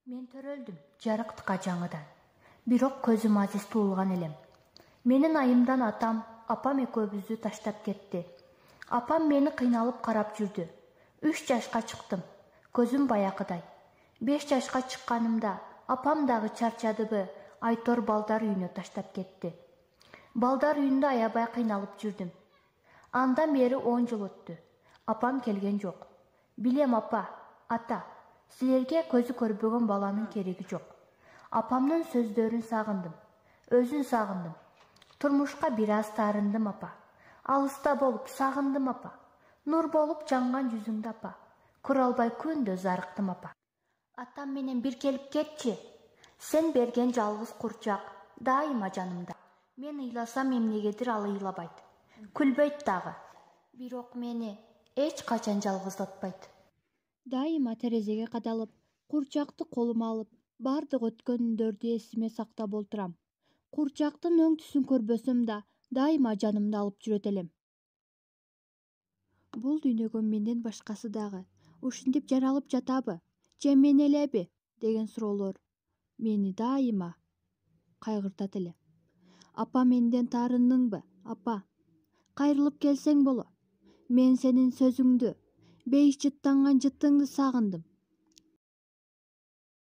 Мен төрөлдүм жарыктыкка жаңыдан. Бирок көзүм азиз туулган элем. Менин айымдан атам, апам экөөбүздү таштап кетти. Апам мени кыйналып карап жүрдү. 3 жашка чыктым. Көзүм баякыдай. 5 жашка чыкканымда апам дагы чарчадыбы, Айтор балдар үйүнө таштап кетти. Балдар үйүндө аябай кыйналып жүрдүм. Андан бери 10 жыл өттү. Апам келген жок. Билем апа, ата, силерге көзү көрбөгөн баланын кереги жок. Апамдын сөздөрүн сагындым, өзүн сагындым. Турмушка бир аз таарындым апа. Алыста болуп сагындым апа. Нур болуп жанган жүзүңдү апа. Көрө албай күндө зарыктым апа. Атам менен бир келип кетчи. Сен берген жалгыз курчак дайыма жанымда. Мен ыйласам эмнегедир ал ыйлабайт. Күлбөйт дагы. Бирок мени эч качан жалгыздатпайт. Дайыма терезеге кадалып, курчакты колума алып, бардык өткөн үндөрдү эсиме сактап олтурам. Курчактын өң түсүн көрбөсөм да, дайыма жанымда алып жүрөт элем. Бул дүйнөгө менден башкасы дагы ушинтип жаралып жатабы, же мен элеби деген суроолор мени дайыма кайгыртат эле. Апа, менден таарындыңбы, апа? Кайрылып келсең боло. Мен сенин сөзүңдү, бейиш жыттанган жытыңды сагындым.